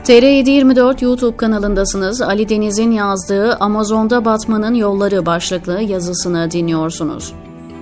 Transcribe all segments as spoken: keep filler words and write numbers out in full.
T R yedi yirmi dört YouTube kanalındasınız. Ali Deniz'in yazdığı Amazon'da Batmanın Yolları başlıklı yazısını dinliyorsunuz.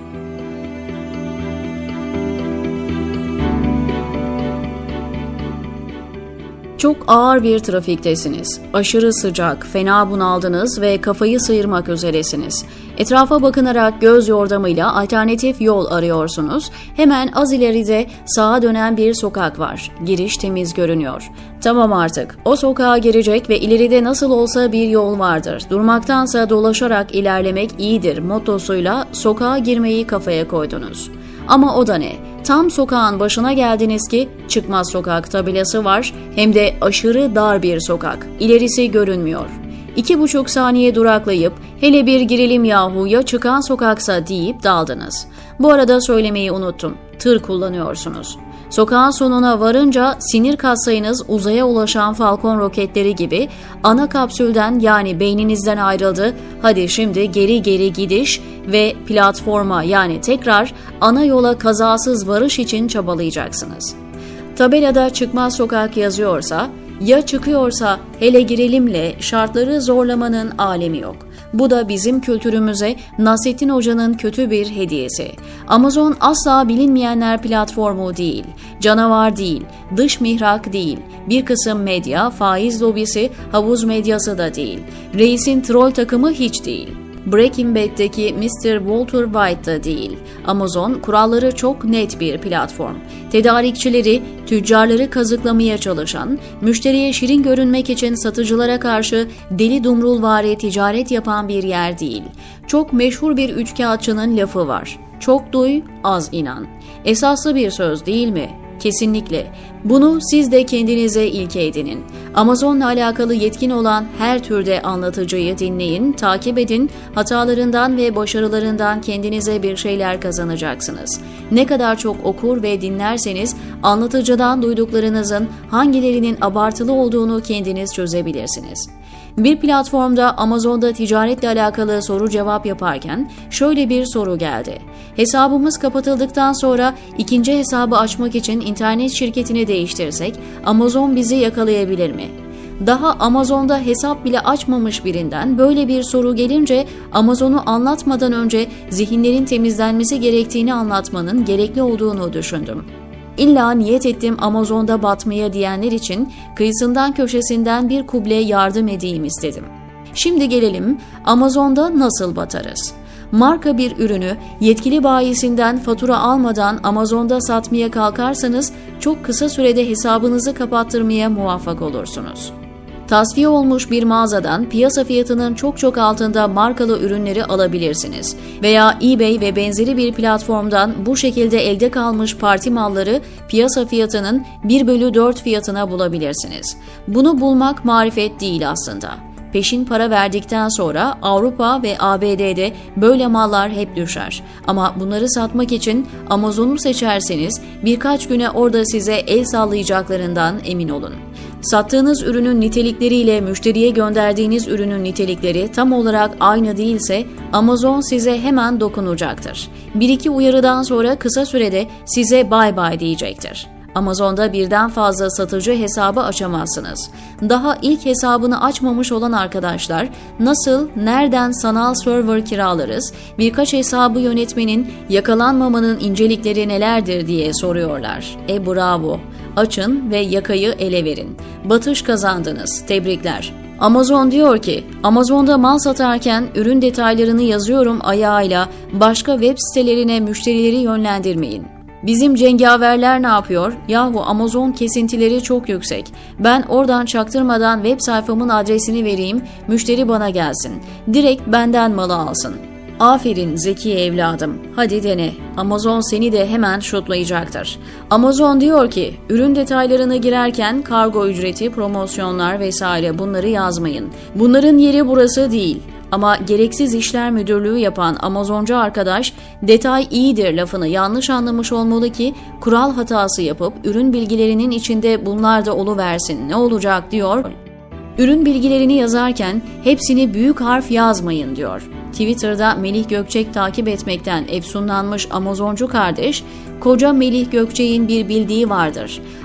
Çok ağır bir trafiktesiniz. Aşırı sıcak, fena bunaldınız ve kafayı sıyırmak üzeresiniz. Etrafa bakınarak göz yordamıyla alternatif yol arıyorsunuz. Hemen az ileride sağa dönen bir sokak var. Giriş temiz görünüyor. Tamam artık. O sokağa girecek ve ileride nasıl olsa bir yol vardır. Durmaktansa dolaşarak ilerlemek iyidir mottosuyla sokağa girmeyi kafaya koydunuz. Ama o da ne? Tam sokağın başına geldiniz ki çıkmaz sokak tabelası var, hem de aşırı dar bir sokak. İlerisi görünmüyor. İki buçuk saniye duraklayıp hele bir girelim yahu ya çıkan sokaksa deyip daldınız. Bu arada söylemeyi unuttum. Tır kullanıyorsunuz. Sokağın sonuna varınca sinir katsayınız uzaya ulaşan Falcon roketleri gibi ana kapsülden yani beyninizden ayrıldı. Hadi şimdi geri geri gidiş ve platforma yani tekrar ana yola kazasız varış için çabalayacaksınız. Tabelada çıkmaz sokak yazıyorsa, ya çıkıyorsa hele girelimle şartları zorlamanın alemi yok. Bu da bizim kültürümüze Nasrettin Hoca'nın kötü bir hediyesi. Amazon asla bilinmeyenler platformu değil, canavar değil, dış mihrak değil, bir kısım medya, faiz lobisi, havuz medyası da değil, reisin troll takımı hiç değil. Breaking Bad'deki mister Walter White da değil. Amazon kuralları çok net bir platform. Tedarikçileri, tüccarları kazıklamaya çalışan, müşteriye şirin görünmek için satıcılara karşı deli dumrulvari ticaret yapan bir yer değil. Çok meşhur bir üçkağıtçının lafı var. Çok duy, az inan. Esaslı bir söz değil mi? Kesinlikle. Bunu siz de kendinize ilke edinin. Amazon'la alakalı yetkin olan her türde anlatıcıyı dinleyin, takip edin, hatalarından ve başarılarından kendinize bir şeyler kazanacaksınız. Ne kadar çok okur ve dinlerseniz anlatıcıdan duyduklarınızın hangilerinin abartılı olduğunu kendiniz çözebilirsiniz. Bir platformda Amazon'da ticaretle alakalı soru cevap yaparken şöyle bir soru geldi. Hesabımız kapatıldıktan sonra ikinci hesabı açmak için internet şirketini değiştirsek Amazon bizi yakalayabilir mi? Daha Amazon'da hesap bile açmamış birinden böyle bir soru gelince Amazon'u anlatmadan önce zihinlerin temizlenmesi gerektiğini anlatmanın gerekli olduğunu düşündüm. İlla niyet ettim Amazon'da batmaya diyenler için kıyısından köşesinden bir kuble yardım edeyim istedim. Şimdi gelelim Amazon'da nasıl batarız? Marka bir ürünü yetkili bayisinden fatura almadan Amazon'da satmaya kalkarsanız çok kısa sürede hesabınızı kapattırmaya muvaffak olursunuz. Tasfiye olmuş bir mağazadan piyasa fiyatının çok çok altında markalı ürünleri alabilirsiniz. Veya eBay ve benzeri bir platformdan bu şekilde elde kalmış parti malları piyasa fiyatının bir bölü dört fiyatına bulabilirsiniz. Bunu bulmak marifet değil aslında. Peşin para verdikten sonra Avrupa ve A B D'de böyle mallar hep düşer. Ama bunları satmak için Amazon'u seçerseniz birkaç güne orada size el sallayacaklarından emin olun. Sattığınız ürünün nitelikleriyle müşteriye gönderdiğiniz ürünün nitelikleri tam olarak aynı değilse Amazon size hemen dokunacaktır. Bir iki uyarıdan sonra kısa sürede size bye bye diyecektir. Amazon'da birden fazla satıcı hesabı açamazsınız. Daha ilk hesabını açmamış olan arkadaşlar nasıl, nereden sanal server kiralarız, birkaç hesabı yönetmenin, yakalanmamanın incelikleri nelerdir diye soruyorlar. E bravo, açın ve yakayı ele verin. Batış kazandınız, tebrikler. Amazon diyor ki, Amazon'da mal satarken ürün detaylarını yazıyorum ayağıyla, başka web sitelerine müşterileri yönlendirmeyin. Bizim cengaverler ne yapıyor? Yahu Amazon kesintileri çok yüksek. Ben oradan çaktırmadan web sayfamın adresini vereyim, müşteri bana gelsin. Direkt benden malı alsın. Aferin zeki evladım. Hadi dene. Amazon seni de hemen şutlayacaktır. Amazon diyor ki, ürün detaylarını girerken kargo ücreti, promosyonlar vesaire bunları yazmayın. Bunların yeri burası değil. Ama gereksiz işler müdürlüğü yapan Amazoncu arkadaş detay iyidir lafını yanlış anlamış olmalı ki kural hatası yapıp ürün bilgilerinin içinde bunlar da oluversin ne olacak diyor. Ürün bilgilerini yazarken hepsini büyük harf yazmayın diyor. Twitter'da Melih Gökçek takip etmekten efsunlanmış Amazoncu kardeş, koca Melih Gökçek'in bir bildiği vardır.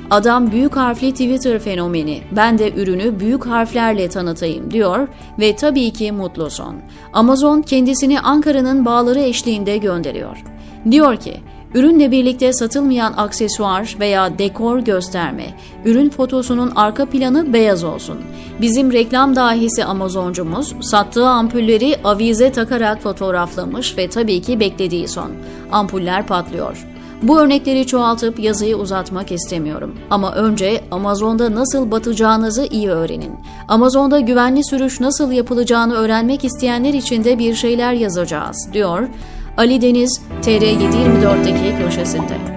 Adam büyük harfli Twitter fenomeni, ben de ürünü büyük harflerle tanıtayım diyor ve tabii ki mutlu son. Amazon kendisini Ankara'nın bağları eşliğinde gönderiyor. Diyor ki, ürünle birlikte satılmayan aksesuar veya dekor gösterme, ürün fotosunun arka planı beyaz olsun. Bizim reklam dahisi Amazoncumuz sattığı ampulleri avize takarak fotoğraflamış ve tabii ki beklediği son. Ampuller patlıyor. Bu örnekleri çoğaltıp yazıyı uzatmak istemiyorum. Ama önce Amazon'da nasıl batacağınızı iyi öğrenin. Amazon'da güvenli sürüş nasıl yapılacağını öğrenmek isteyenler için de bir şeyler yazacağız, diyor Ali Deniz T R yedi yirmi dörtteki köşesinde.